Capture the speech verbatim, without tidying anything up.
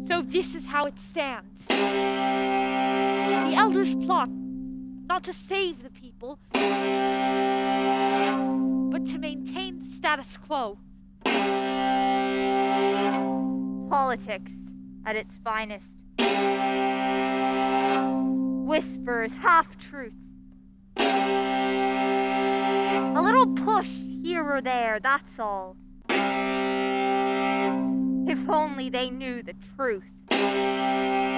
So this is how it stands. The elders plot not to save the people, but to maintain the status quo. Politics at its finest. Whispers, half-truths. A little push here or there, that's all. If only they knew the truth.